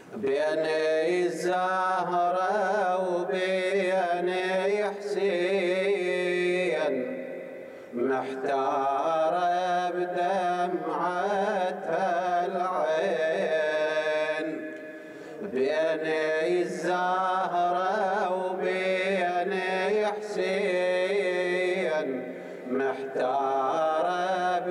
بيني الزهرة وبيني حسين، محتارة بدمعتها العين. بيني الزهرة وبيني حسين، محتارة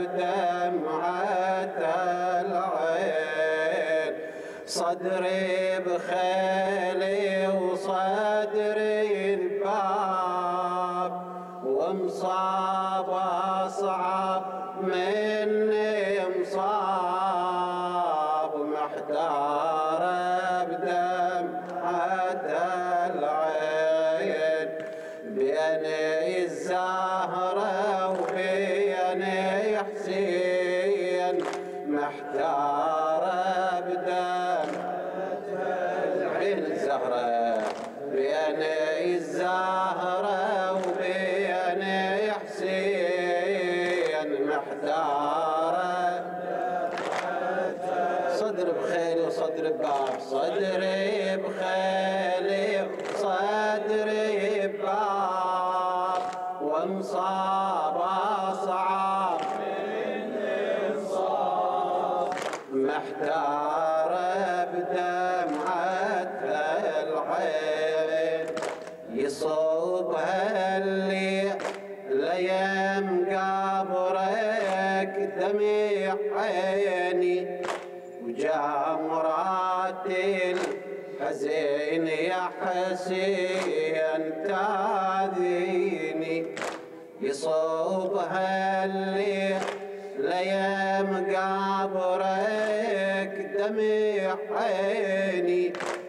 بدمعتها العين. صدري بخيلي وصدري الباب، ومصاب أصعب مني مصاب، محتارة بدمعتها العين. بيني الزهرة وبيني حسين، محتارة بدمعتها العين. الزهرة بيني الزهرة وبيني حسين، محتارة. صدر بخيلي وصدر بباب، صدري بخيلي وصدري بباب، ومصاب أصعب مني مصاب، محتارة بدمعتها العين. يصوبها اللي ليم قبرك دمع عيني، وجامرات الحزين يا حسين تاذيني. يصوبها اللي ليم قبرك دمع عيني،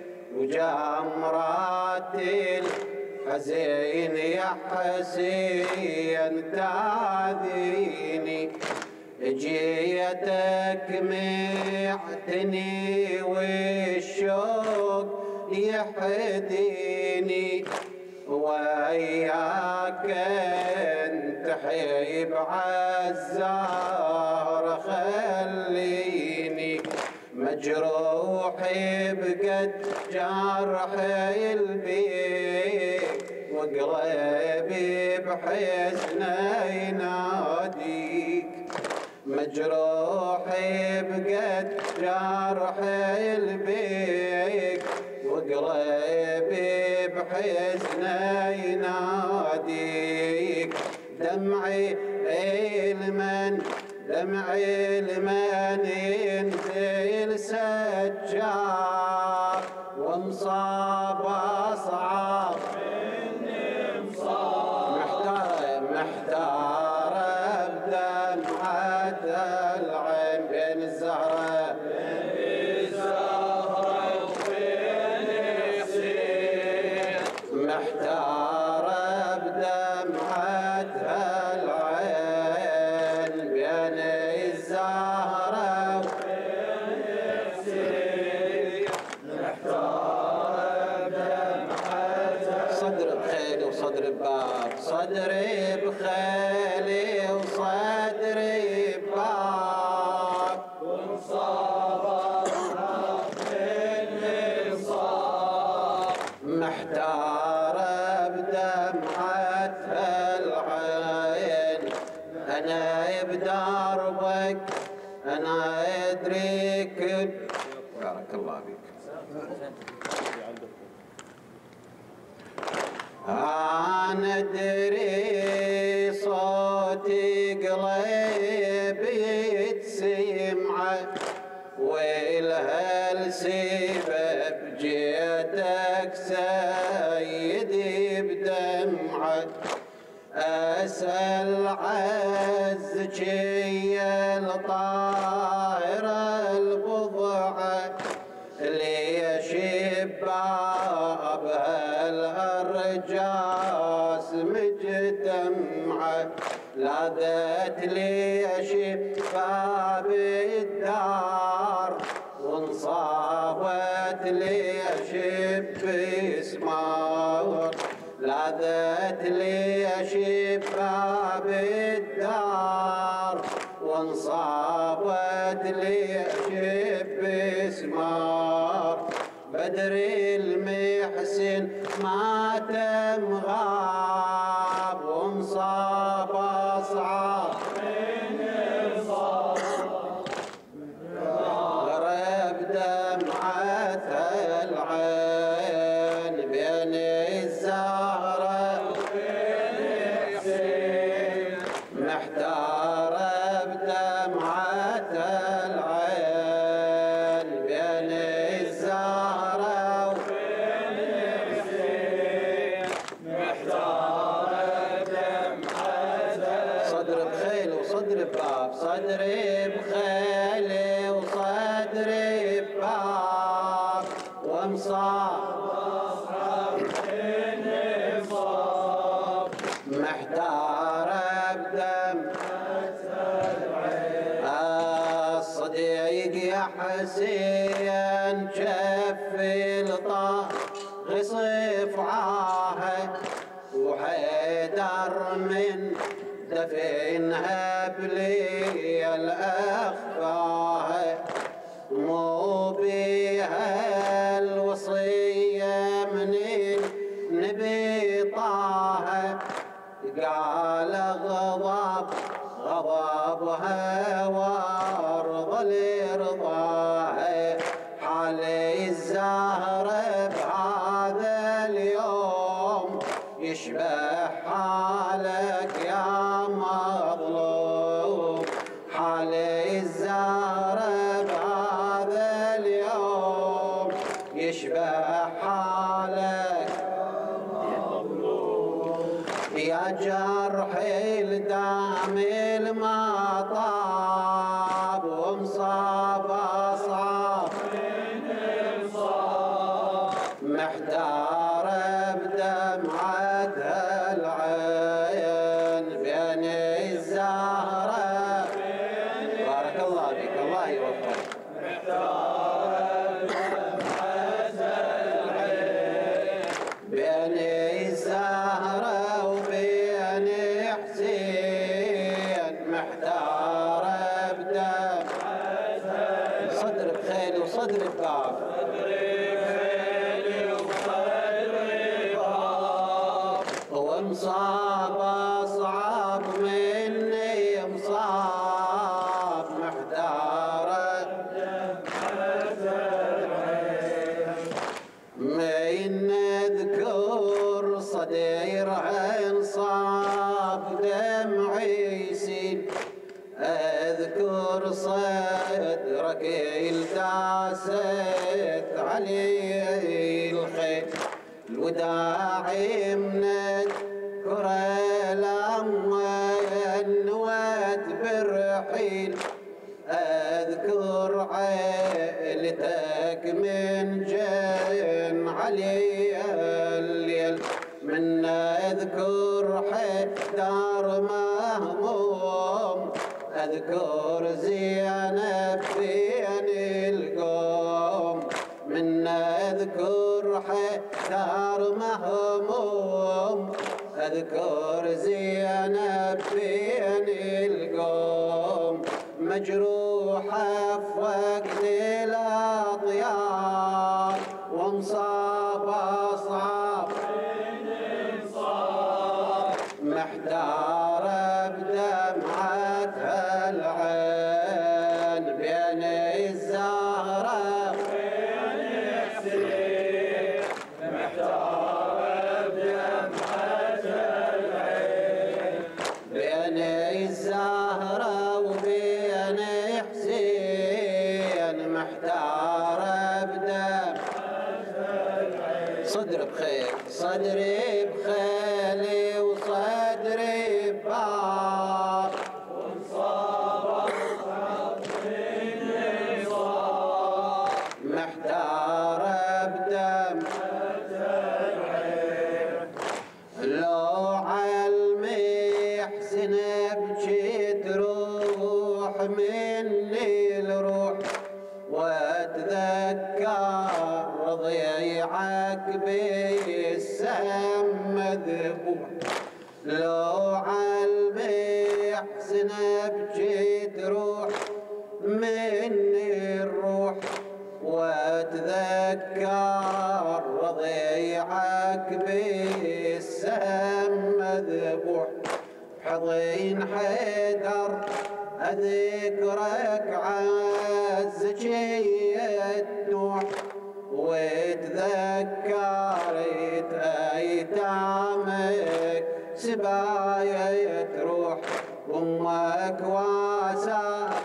وجامرات الحزين يا حسين تاذيني. جيتك معتني والشوق يحديني، وياك انتحي بعالزهر خليني. مجروحي بقد جرحي البيك، وقلبي بحزنه يناديك. مجروحي بقد جرحي البيك، وقلبي بحزنه يناديك. دمعي المن ينزل سجار، ومصاب أصعب مني مصاب، محتارة بدمعتها العين. بين الزهرة وبين حسين، محتارة بدمعتها العين. بين الزهرة وبين حسين، محتارة بدمعتها. صدر بخيلي وصدر بباب، صدري بخيلي وصدري بباب، ومصاب أصعب مني مصاب، محتارة بدمعتها العين. أنا بدربك أنا أدريك. بارك الله فيك. أنا أدري صوتي قلبي يتسمعه، ولهالسبب جيتك سيدي بدمعه. أسأل عزك يا الطاهرة البضعة، ليش بابها الأرجاس مجتمعة. لاذت ليش باب الدار، وانصابت ليش باسمار. لاذت ليش باب الدار، وانصابت ليش باسمار. الأنوار بدر المحسن ما تم غاب ومصاب أصعاب غرب دمعة العين بين الزهرة محتارة بدمعة العين بين الزهرة صدر بخيل وصدر بباب صدري بخيل وصدري بباب ومصاب محتارة بدم الصديق يا حسين شفي الطاغ غصف عاهه وحيدر من دفنها بلي الأخفاه مو بيها الوصية من النبي طه قال غضبها وارض لرضاه حالي الزهرة بهذا اليوم يشبه حالك يا مظلوم حالي الزهرة بهذا اليوم يشبه حالك يا جرحي الدم المطاب ومصاب أصعاب محتارة بدمعتها العين بين الزهرة بارك الله بك الله يوفقك بين الزهرة وبين حسين محتارة بدم صدر بخيل وصدر بباب ومصاب أصعب مني مصاب محتارة من نذكر صديرها انصاب دمعي يسيل اذكر صدرك التاست عليه الخيل الوداعي من كرة الأموال نوت بالرحيل أذكر عائلتك من جن علي الليل من أذكر حدار مهموم أذكر زينب بين القوم من أذكر حدار مهموم أذكر زينب بين القوم مجروحة في وقت الأطيار ومصاب أصعب محتارة بدمعتها العين بين الزهرة بين الزهرة وبين حسين محتارة بدم صدر بخيل صدري بخيلي وصدري بباب محتارة بدم لو عالمحسن بجيت روح مني الروح واتذكر ضيعك بالسهم مذبوح لو عالمحسن بجيت روح مني الروح واتذكر رضيعك بالسهم مذبوح حضين حيدر أذكرك عزجية نوح وتذكرت أيتامك سباية روح أمك واساك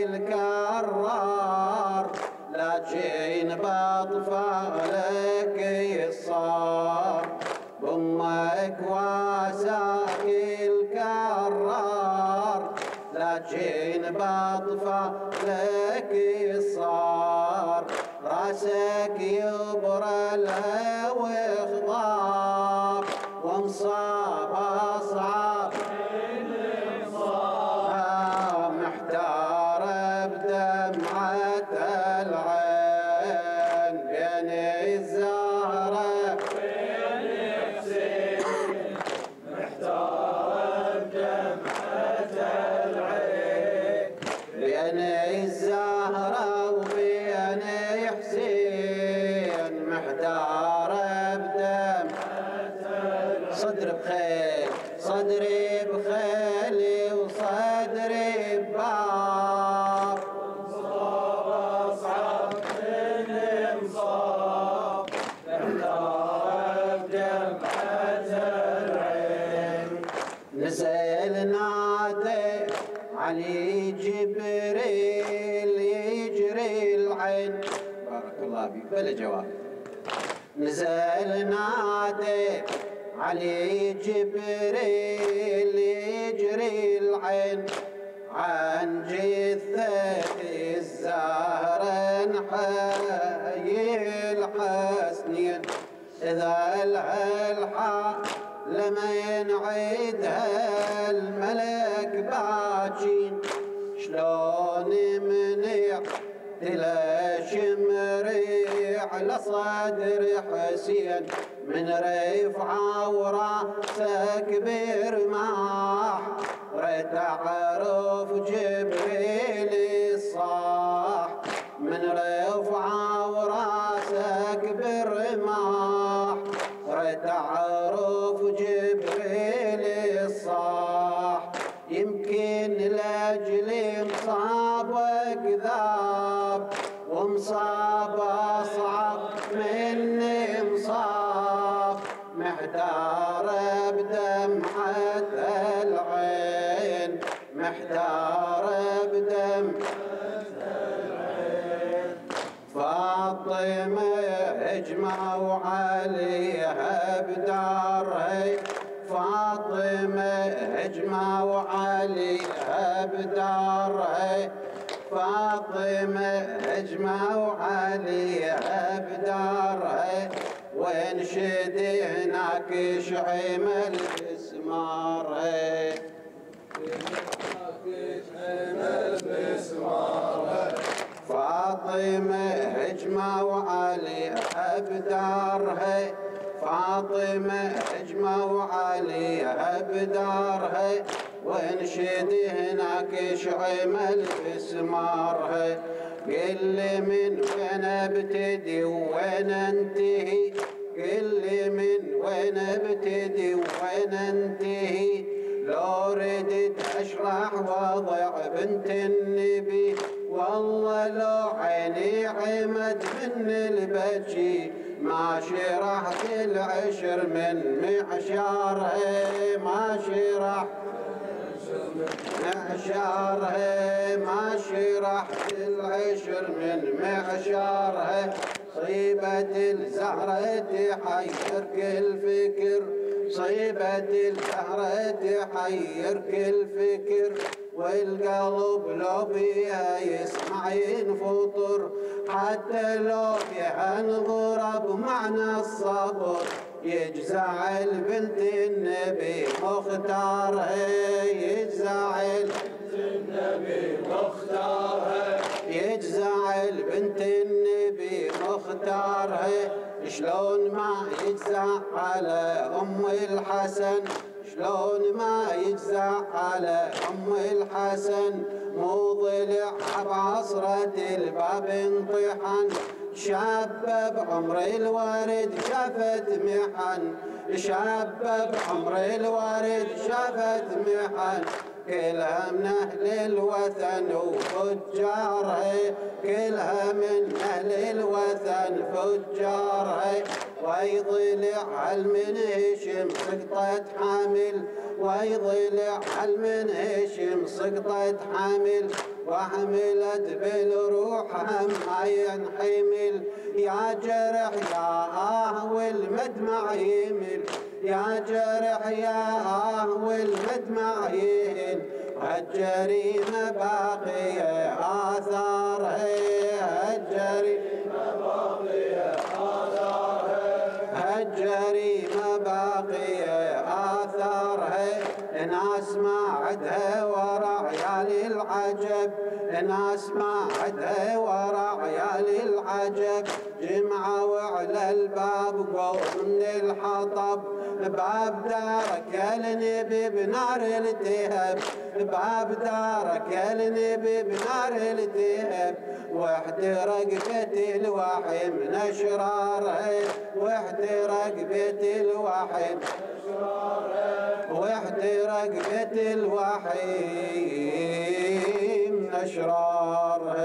الكرار لكن بأطفالك الصار أمك واساك الكرار لكن بأطفالك الصار راسك يبرى لها وخضار ومصاب أصعب محتار بدمعة العين بين الزهرة وبين حسين محتار بدمعة العين بين الزهرة وبين حسين محتار بدمعة العين صدر بخيل صدري بخيلي وصدري بباب مصاب أصعب من مصاب محتار بدمعة العين نزل نادي علي جبريل يجري العين بارك الله فيك بلا جواب نزل نادي علي جبريل يجري العين عن جثة الزهرة نحيي الحسنين إذا الحال لما ينعيدها الملك باجين شلون منيع تلاشم على صدر حسين من رفعة وراسك برماح ريت أعرف جبريل الصاح من رفعة وراسك برماح ريت أعرف جبريل الصاح يمكن لأجل مصابك ذاب ومصاب أصعب مني مصاب محتار بدمعة العين محتار بدمعة العين فاطمة اجمعوا عليها بدارها فاطمة اجمعوا عليها بدارها فاطمة اجمعوا عليها بدارها وانشد هناك شعمل بسمارها فاطمة اجمعوا عليها بدارها فاطمة اجمعوا عليها بدارها وانشد هناك شعمل بسمارها قل لي من وين ابتدي وين انتهي قل لي من وين ابتدي وين انتهي لو ردت اشرح وضع بنت النبي والله لو عيني عمت من البكي ما شرحت العشر من معشارها ما شرحت معشارها ما شرحت العشر من معشارها صيبة الزهرة تحير كل فكر صيبة الزهرة تحير كل فكر والقلب لو بيها يسمع ينفطر حتى لو بيها انضرب معنى الصبر يجزع البنت النبي مختارها يجزع البنت النبي مختارها يجزع البنت النبي مختارها شلون ما يجزع على ام الحسن شلون ما يجزع على ام الحسن مو ضلع بعصرة الباب انطحن شاب بعمر الورد شافت محن، شاب بعمر الورد شافت محن، كلها من أهل الوثن وفجاره، كلها من أهل الوثن فجاره. ويضلع المنهشم سقطت حامل، ويضلع المنهشم سقطت حامل، وحملت بالروح ما ينحمل. يا جرح يا والمدمع يمل، يا جرح يا والمدمع يهل. هالجريمة باقية آثارها، هالجريمة باقية آثارها، هالجريمة باقية آثارها. ناس ما عدها ورا عيال العجب، ناس ما عدها ورا عيال العجب. جمعوا على الباب قوم من الحطب، باب دارك النبي بنار التهب، باب دارك النبي بنار التهب. واحترق بيت الوحي من اشراره، واحترق بيت الوحي من اشراره، واحترق بيت الوحي من اشراره.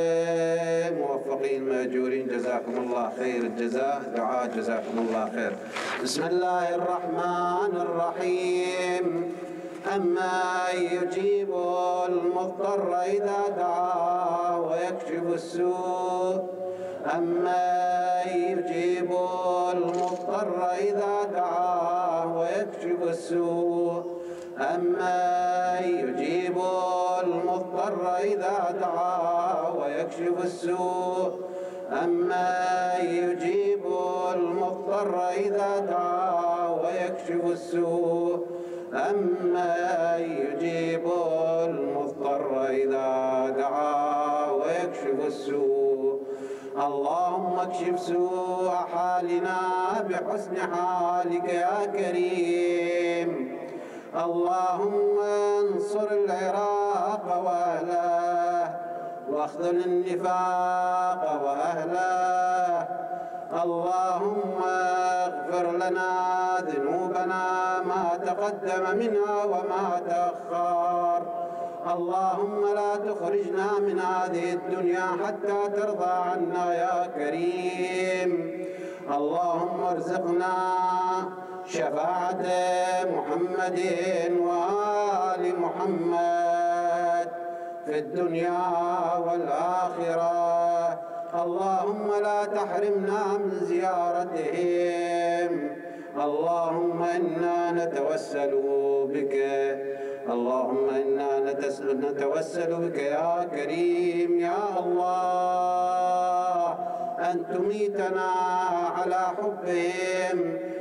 موفقين ماجورين، جزاكم الله خير الجزاء. دعاء جزاكم الله خير. بسم الله الرحمن الرحيم. أما يجيب المضطر إذا دعاه ويكشف السوء، أما يجيب المضطر إذا دعاه ويكشف السوء، أما يجيب المضطر إذا دعاه ويكشف السوء، أما يجيب المضطر إذا دعاه ويكشف السوء، أما يجيب المضطر إذا دعاه ويكشف السوء. اللهم اكشف سوء حالنا بحسن حالك يا كريم. اللهم انصر العراق وأهله، واخذل النفاق وأهله. اللهم اغفر لنا ذنوبنا ما تقدم منها وما تأخر. اللهم لا تخرجنا من هذه الدنيا حتى ترضى عنا يا كريم. اللهم ارزقنا شفاعة محمد وآل محمد في الدنيا والآخرة. اللهم لا تحرمنا من زيارتهم. اللهم إنا نتوسل بك، اللهم إنا نتوسل بك يا كريم يا الله أن تميتنا على حبهم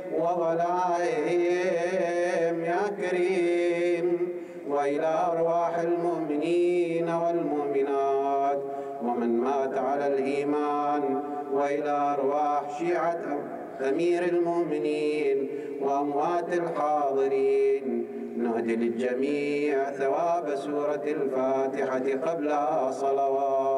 وولائهم يا كريم، وإلى أرواح المؤمنين والمؤمنات ومن مات على الإيمان، وإلى أرواح شيعة أمير المؤمنين وأموات الحاضرين. نهدي للجميع ثواب سورة الفاتحة قبلها صلوات.